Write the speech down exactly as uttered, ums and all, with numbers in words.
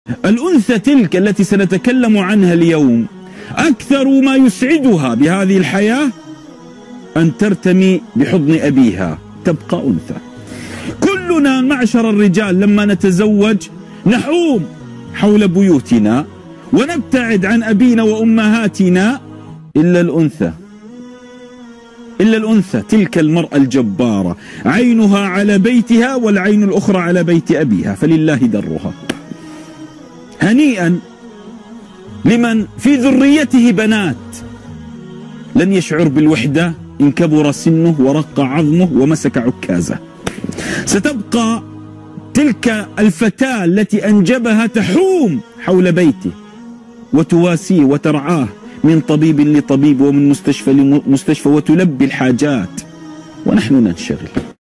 الأنثى تلك التي سنتكلم عنها اليوم أكثر ما يسعدها بهذه الحياة أن ترتمي بحضن أبيها، تبقى أنثى. كلنا معشر الرجال لما نتزوج نحوم حول بيوتنا ونبتعد عن أبينا وأمهاتنا، إلا الأنثى إلا الأنثى تلك المرأة الجبارة، عينها على بيتها والعين الأخرى على بيت أبيها، فلله درها. هنيئا لمن في ذريته بنات لن يشعر بالوحدة إن كبر سنه ورق عظمه ومسك عكازه. ستبقى تلك الفتاة التي أنجبها تحوم حول بيته وتواسيه وترعاه من طبيب لطبيب ومن مستشفى لمستشفى وتلبي الحاجات، ونحن ننشغل.